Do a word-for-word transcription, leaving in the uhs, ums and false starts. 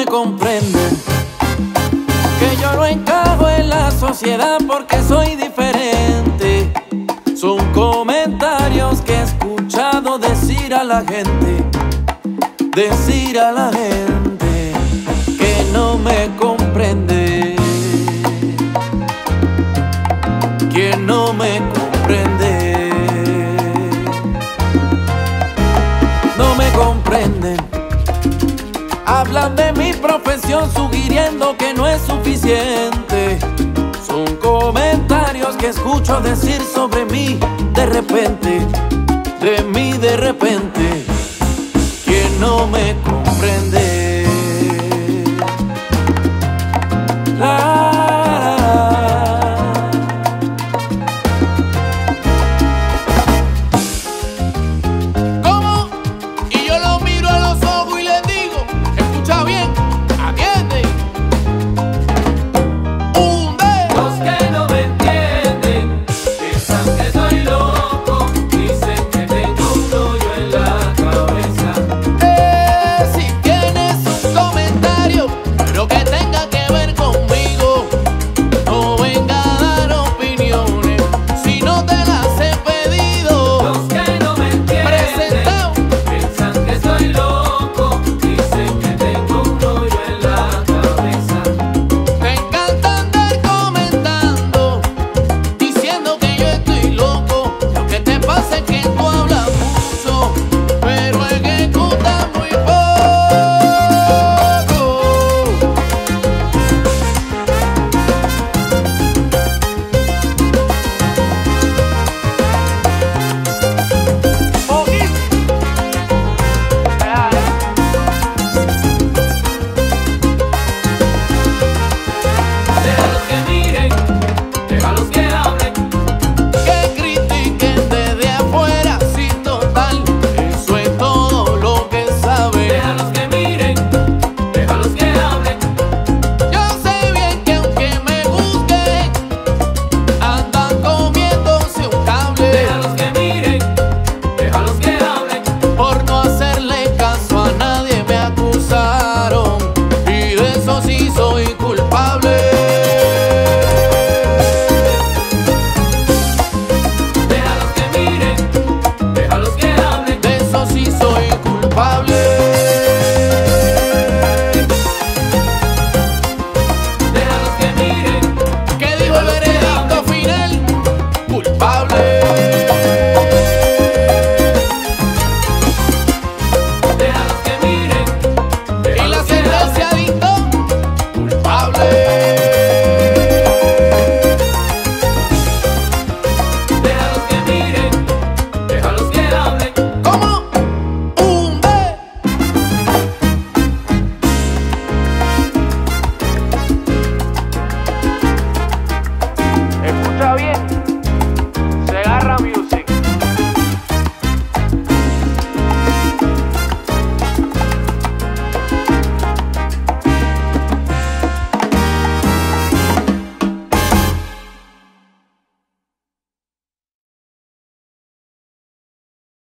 comprenden que yo no encajo en la sociedad porque soy diferente. Son comentarios que he escuchado decir a la gente, decir a la gente que no me comprende, que no me comprende, no me comprenden. Hablan de mi profesión sugiriendo que no es suficiente. Son comentarios que escucho decir sobre mí de repente, de mí de repente. Que no me comprende.